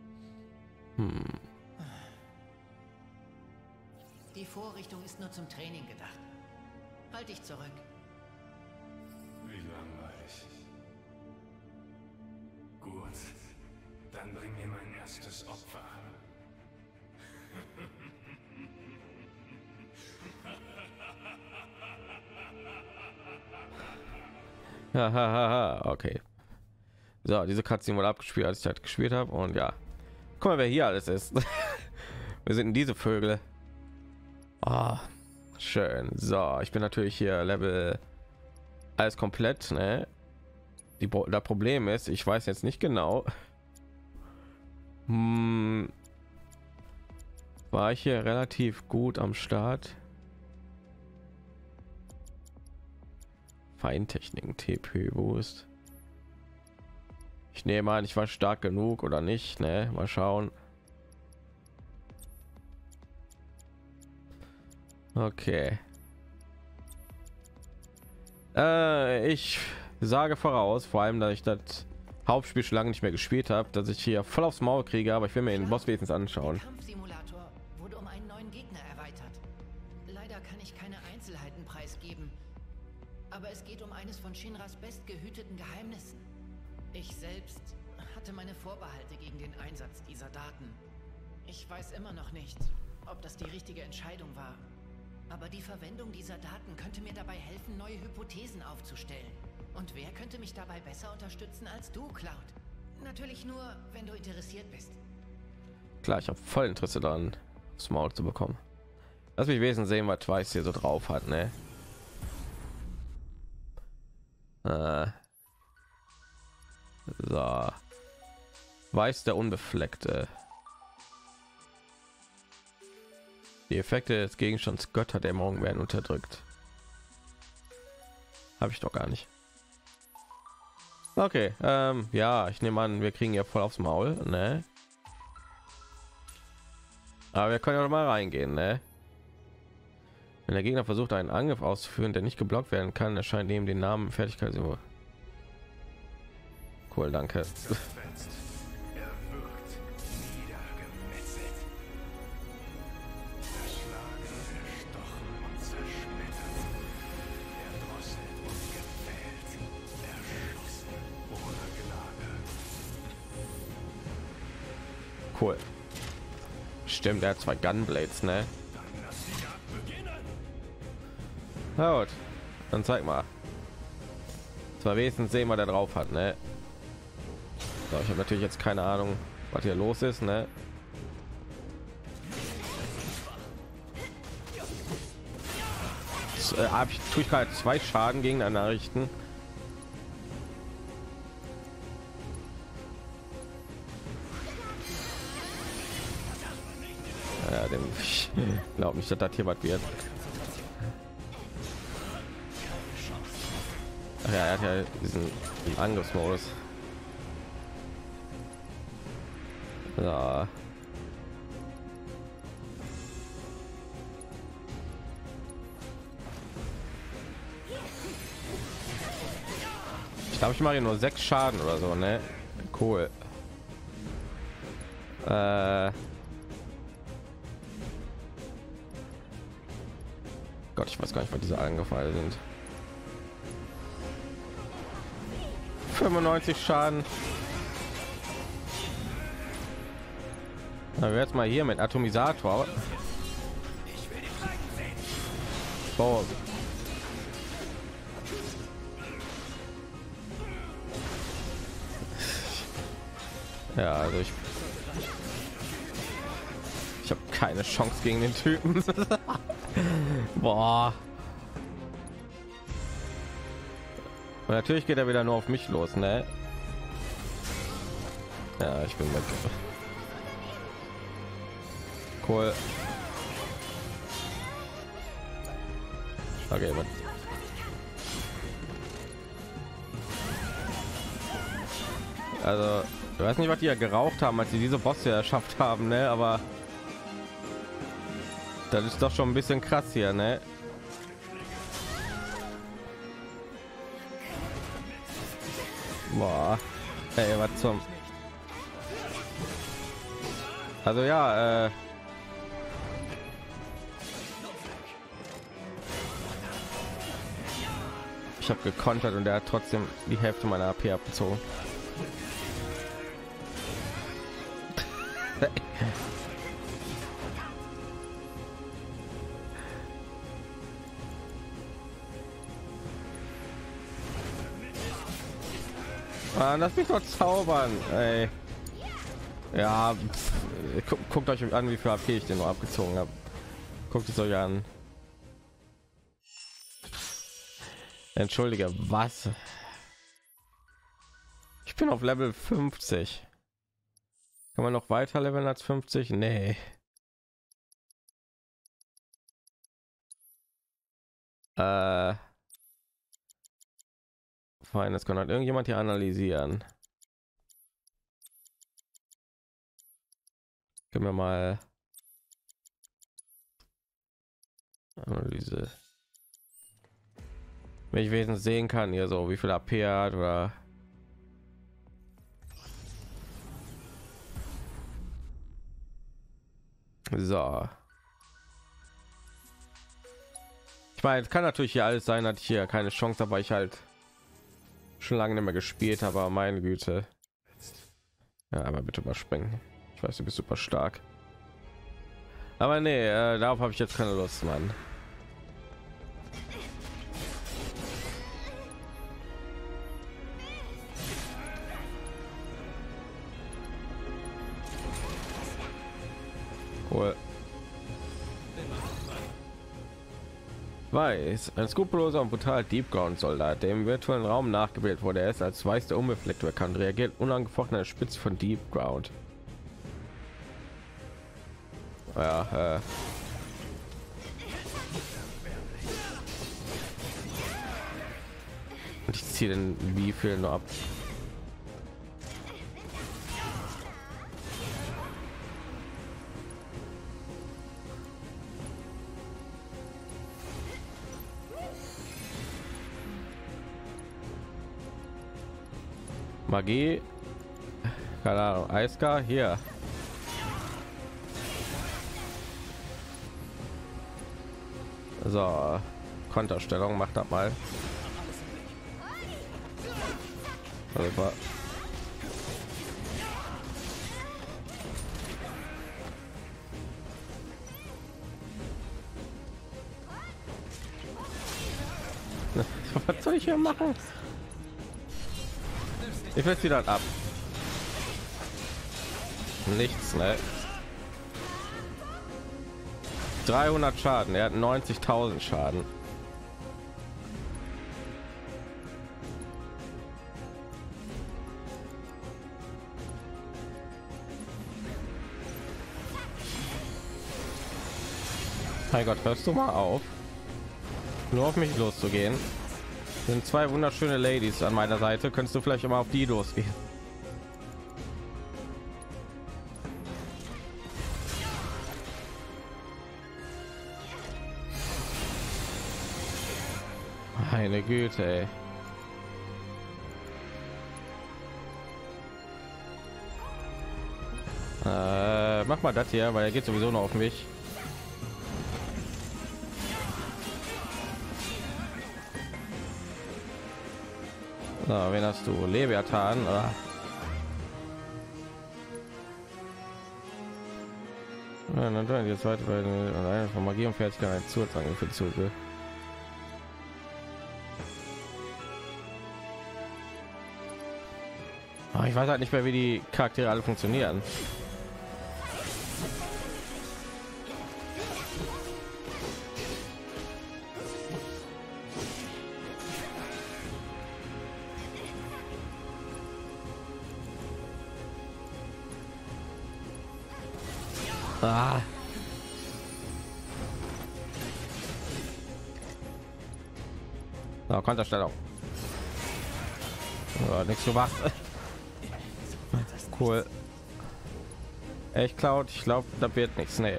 Die Vorrichtung ist nur zum Training gedacht. Halt dich zurück. Wie langweilig. Gut, dann bring mir mein erstes Opfer. Okay. So, diese Cutscene wurde abgespielt, als ich halt gespielt habe. Und ja, guck mal, wer hier alles ist. Wir sind diese Vögel. Ah, schön. So, ich bin natürlich hier Level alles komplett, ne? Das Problem ist, ich weiß jetzt nicht genau. War ich hier relativ gut am Start? Feintechniken, TP Boost. Ich nehme an, ich war stark genug oder nicht, ne? Mal schauen. Okay. Ich sage voraus, vor allem, dass ich das Hauptspiel schon lange nicht mehr gespielt habe, dass ich hier voll aufs Maul kriege, aber ich will mir den Boss wenigstens anschauen. Der Kampfsimulator wurde um einen neuen Gegner erweitert. Leider kann ich keine Einzelheiten preisgeben, aber es geht um eines von Shinras bestgehüteten Geheimnissen. Ich selbst hatte meine Vorbehalte gegen den Einsatz dieser Daten. Ich weiß immer noch nicht, ob das die richtige Entscheidung war. Aber die Verwendung dieser Daten könnte mir dabei helfen, neue Hypothesen aufzustellen. Und wer könnte mich dabei besser unterstützen als du, Cloud? Natürlich nur, wenn du interessiert bist. Klar, ich habe voll Interesse daran, das Maul zu bekommen. Lass mich wesen sehen, was Weiß hier so drauf hat, ne? So. Weiß der Unbefleckte. Die Effekte des Gegenstands Götter der Morgen werden unterdrückt. Habe ich doch gar nicht. Okay, ja, ich nehme an, wir kriegen ja voll aufs Maul, ne? Aber wir können ja noch mal reingehen, ne? Wenn der Gegner versucht, einen Angriff auszuführen, der nicht geblockt werden kann, erscheint neben den Namen Fertigkeit. Cool, danke. Er wird niedergemetzelt. Erschlagen, erstochen und zerschmettert. Erdrosselt und gefällt. Erschossen ohne Gnade. Cool. Stimmt, er hat 2 Gunblades, ne? Dann lass die Jagd beginnen. Na gut, dann zeig mal. Zwar wenigstens sehen, was er drauf hat, ne? So, ich habe natürlich jetzt keine Ahnung, was hier los ist, ne? Tue ich gerade 2 Schaden gegen einen errichten. Ja, dem ich glaube nicht, dass das hier was wird. Ach ja, er hat ja diesen Angriffsmodus. Ja. Ich glaube, ich mache hier nur 6 Schaden oder so, ne? Cool. Gott, ich weiß gar nicht, was diese angefallen sind. 95 Schaden. Na, wir jetzt mal hier mit Atomisator. Oh. Ja, also ich habe keine Chance gegen den Typen. Boah. Und natürlich geht er wieder nur auf mich los, ne? Ja, ich bin weg. Cool. Okay, man. Also, ich weiß nicht, was die ja geraucht haben, als sie diese Bosse erschafft haben, ne? Aber das ist doch schon ein bisschen krass hier, ne? Boah, ey, was zum? Also ja, ich habe gekontert und er hat trotzdem die Hälfte meiner AP abgezogen. Mann, lass mich doch zaubern, ey. Ja, guckt euch an, wie viel AP ich den noch abgezogen habe. Guckt es euch an. Entschuldige, was? Ich bin auf Level 50. Kann man noch weiter leveln als 50? Nee. Fein, das kann halt irgendjemand hier analysieren. Können wir mal Analyse. Wenn ich wenigstens sehen kann, hier so, wie viel AP er hat oder so. Ich meine, es kann natürlich hier alles sein, dass ich hier keine Chance, aber ich halt schon lange nicht mehr gespielt habe, aber meine Güte. Ja, aber bitte überspringen. Ich weiß, du bist super stark. Aber nee, darauf habe ich jetzt keine Lust, Mann. Weiß, ein skrupelloser und brutal Deep-Ground-Soldat, der im virtuellen Raum nachgebildet wurde. Er ist als weiß der unbefleckt bekannt, reagiert unangefochten an der Spitze von Deep-Ground. Ja, und ich ziehe den wie viel nur ab. Magie, keine Ahnung, Eiskar hier. So, Konterstellung macht das mal. Aber was soll ich hier machen? Ich will sie dann ab. Nichts, ne? 300 Schaden. Er hat 90.000 Schaden. Mein Gott, hörst du mal auf, nur auf mich loszugehen? Sind zwei wunderschöne Ladies an meiner Seite. Könntest du vielleicht immer auf die losgehen? Meine Güte, ey. Mach mal das hier, weil er geht sowieso noch auf mich. So, wen hast du? Leviathan, oder? Ja, dann jetzt weiter bei von Magie und Fertigkeit Zusatzange für Züge. Ich weiß halt nicht mehr, wie die Charaktere alle funktionieren. Ah. So, Konterstellung. Oh, nichts gemacht. Cool. Echt Cloud, ich glaube, da wird nichts. Nee.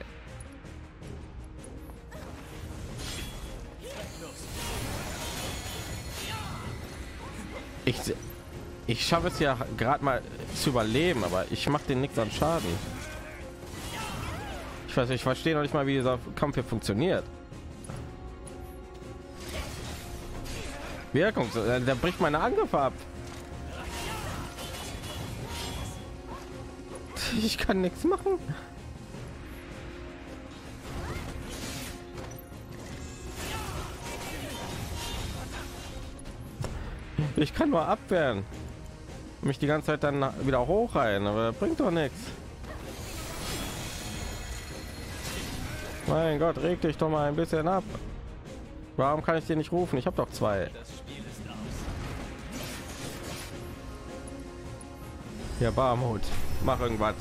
Ich schaffe es ja gerade mal zu überleben, aber ich mache den nichts an Schaden. Ich weiß, ich verstehe noch nicht mal, wie dieser Kampf hier funktioniert. Wirkung, der bricht meine Angriffe ab. Ich kann nichts machen. Ich kann nur abwehren. Mich die ganze Zeit dann wieder hoch rein, aber das bringt doch nichts. Mein Gott, reg dich doch mal ein bisschen ab. Warum kann ich dir nicht rufen? Ich habe doch zwei. Ja, Barmut, mach irgendwas.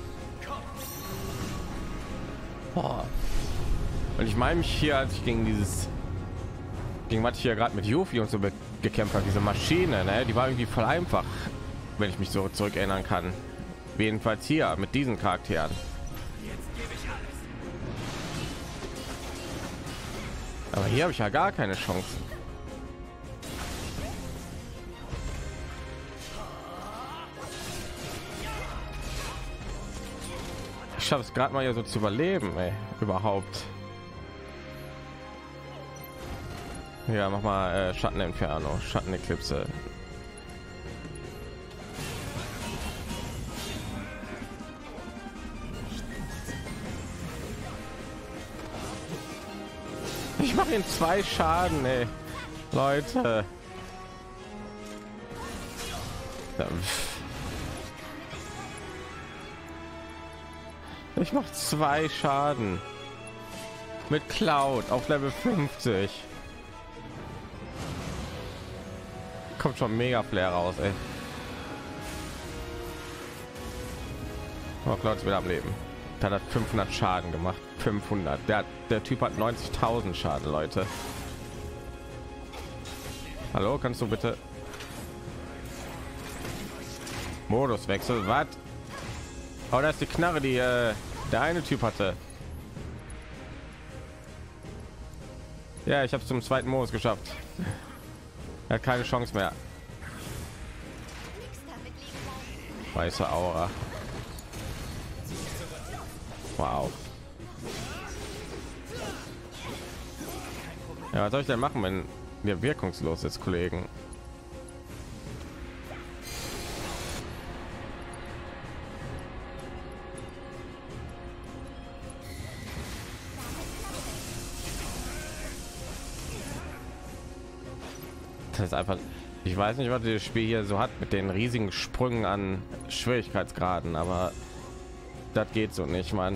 Boah. Und ich meine mich hier, als ich gegen was ich hier gerade mit Yuffie und so gekämpft habe, diese Maschine, ne? Die war irgendwie voll einfach, wenn ich mich so zurück erinnern kann. Jedenfalls hier mit diesen Charakteren. Aber hier habe ich ja gar keine Chancen. Ich schaffe es gerade mal hier so zu überleben, ey, überhaupt. Ja, mach mal Schatteninferno, Schatteneklipse. Ich mache ihn 2 Schaden, ey. Leute. Ich mache 2 Schaden. mit Cloud auf Level 50. Kommt schon mega Flair raus, ey. Oh, Cloud ist wieder am Leben. Der hat 500 Schaden gemacht. 500. Der Typ hat 90.000 Schaden, Leute. Hallo, kannst du bitte Moduswechsel? Was? Oh, da ist die Knarre, die der eine Typ hatte. Ja, ich habe es zum zweiten Modus geschafft. Er hat keine Chance mehr. Weiße Aura. Wow. Ja, was soll ich denn machen, wenn wir wirkungslos ist, Kollegen? Das ist einfach, ich weiß nicht, was das Spiel hier so hat mit den riesigen Sprüngen an Schwierigkeitsgraden, aber das geht so nicht, Mann.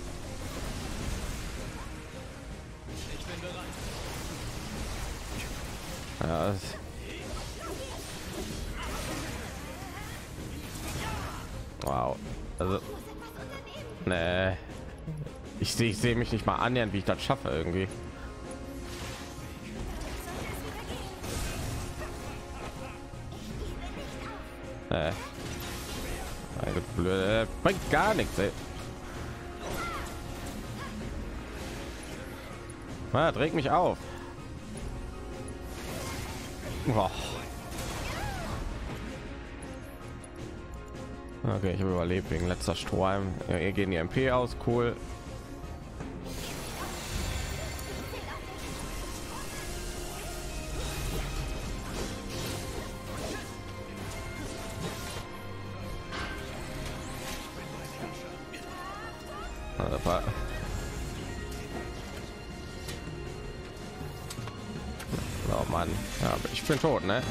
Ja, wow. Also, nee. Ich sehe mich nicht mal annähernd, wie ich das schaffe irgendwie. Blöde, bringt gar nichts, ey. Regt mich auf. Boah. Okay, ich habe überlebt wegen letzter Strohhalm. Ja, ihr gehen die MP aus, cool. Oh Mann, ja, ich bin tot, ne?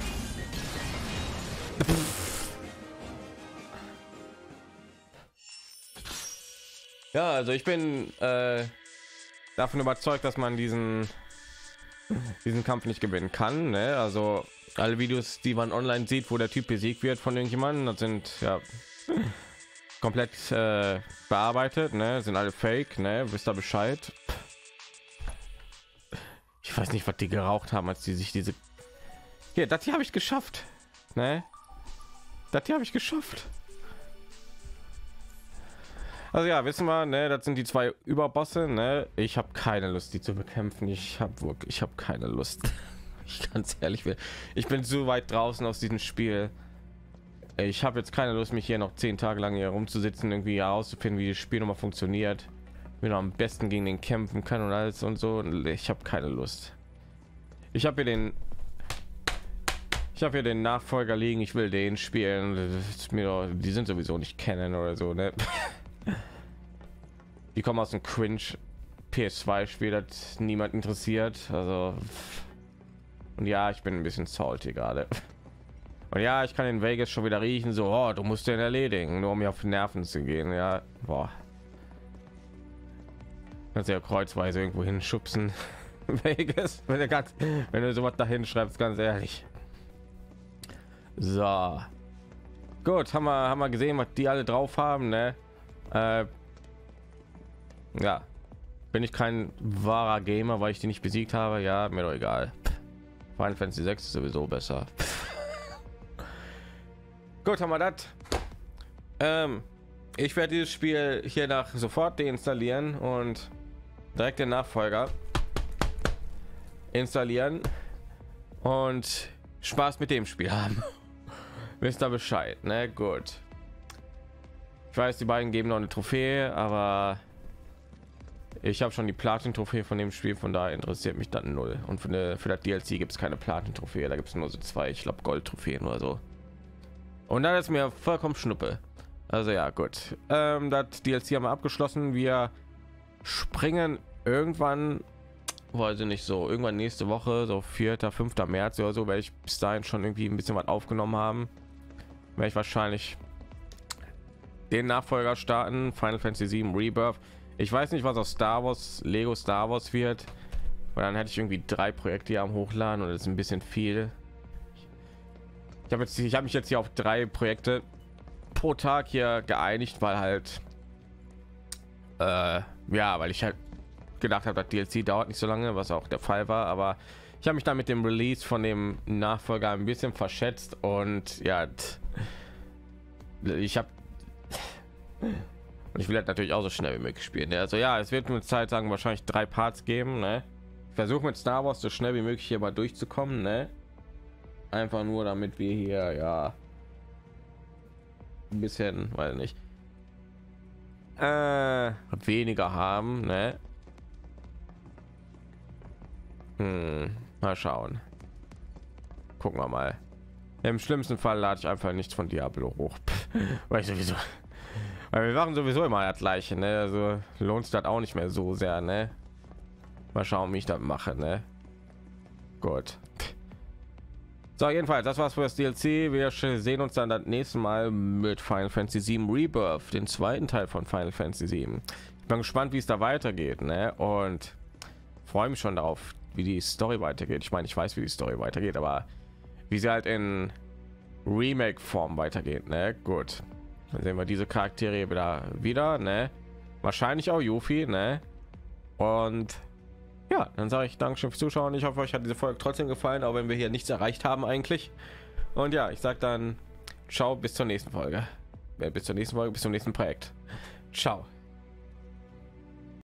Ja, also ich bin davon überzeugt, dass man diesen Kampf nicht gewinnen kann, ne? Also alle Videos, die man online sieht, wo der Typ besiegt wird von irgendjemandem, das sind ja komplett bearbeitet, ne? Sind alle fake, ne? Wisst ihr Bescheid? Ich weiß nicht, was die geraucht haben, als die sich diese hier, das hier habe ich geschafft, ne? Das hier habe ich geschafft. Also ja, wissen wir, ne? Das sind die zwei Überbosse, ne? Ich habe keine Lust, die zu bekämpfen. Ich habe keine Lust. Ich ganz ehrlich will. Ich bin so weit draußen aus diesem Spiel. Ich habe jetzt keine Lust, mich hier noch 10 Tage lang hier rumzusitzen, irgendwie herauszufinden, wie das Spiel nochmal funktioniert, wie man am besten gegen den kämpfen kann und alles und so. Ich habe keine Lust. Ich habe hier den Nachfolger liegen. Ich will den spielen. Die sind sowieso nicht kennen oder so, ne? Die kommen aus dem Cringe PS2 Spiel, das niemand interessiert. Also und ja, ich bin ein bisschen salty gerade. Und ja, ich kann in Vegas schon wieder riechen, so, oh, du musst den erledigen, nur um mir auf die Nerven zu gehen. Ja, boah. Kannst ja kreuzweise irgendwo hinschubsen. Vegas, wenn du sowas dahin schreibst, ganz ehrlich. So. Gut, haben wir gesehen, was die alle drauf haben, ne? Ja. Bin ich kein wahrer Gamer, weil ich die nicht besiegt habe? Ja, mir doch egal. Final Fantasy 6 ist sowieso besser. Gut, haben wir das. Ich werde dieses Spiel hier nach sofort deinstallieren und direkt den Nachfolger installieren und Spaß mit dem Spiel haben. Wisst ihr Bescheid, ne? Gut. Ich weiß, die beiden geben noch eine Trophäe, aber ich habe schon die Platin-Trophäe von dem Spiel, von daher interessiert mich dann null. Und für das DLC gibt es keine Platin-Trophäe, da gibt es nur so 2, ich glaube, Gold-Trophäen oder so. Und dann ist mir vollkommen Schnuppe. Also ja, gut. Das DLC haben wir abgeschlossen. Wir springen irgendwann, weiß ich nicht, so irgendwann nächste Woche, so 4., 5. März oder so, werde ich bis dahin schon irgendwie ein bisschen was aufgenommen haben. Werde ich wahrscheinlich den Nachfolger starten, Final Fantasy 7 Rebirth. Ich weiß nicht, was aus Star Wars, Lego Star Wars wird, weil dann hätte ich irgendwie 3 Projekte hier am Hochladen und das ist ein bisschen viel. Ich habe mich jetzt hier auf 3 Projekte pro Tag hier geeinigt, weil halt ja, weil ich halt gedacht habe, das DLC dauert nicht so lange, was auch der Fall war, aber ich habe mich dann mit dem Release von dem Nachfolger ein bisschen verschätzt und ja, ich will halt natürlich auch so schnell wie möglich spielen. Also ja, es wird mit Zeit sagen wahrscheinlich 3 Parts geben, ne? Ich versuche mit Star Wars so schnell wie möglich hier mal durchzukommen, ne? Einfach nur damit wir hier ja ein bisschen, weiß nicht, weniger haben, ne? Mal schauen. Gucken wir mal. Im schlimmsten Fall lade ich einfach nichts von Diablo hoch, weil wir machen sowieso immer das gleiche, ne? Also lohnt es das auch nicht mehr so sehr, ne? Mal schauen, wie ich das mache, ne? Gut. So, jedenfalls, das war's für das DLC. Wir sehen uns dann das nächste Mal mit Final Fantasy 7 Rebirth, den zweiten Teil von Final Fantasy 7. Ich bin gespannt, wie es da weitergeht, ne? Und freue mich schon darauf, wie die Story weitergeht. Ich meine, ich weiß, wie die Story weitergeht, aber wie sie halt in Remake-Form weitergeht, ne? Gut. Dann sehen wir diese Charaktere wieder, ne? Wahrscheinlich auch Yuffie, ne? Und ja, dann sage ich Dankeschön fürs Zuschauen. Ich hoffe, euch hat diese Folge trotzdem gefallen, auch wenn wir hier nichts erreicht haben eigentlich. Und ja, ich sage dann ciao, bis zur nächsten Folge. Bis zum nächsten Projekt. Ciao.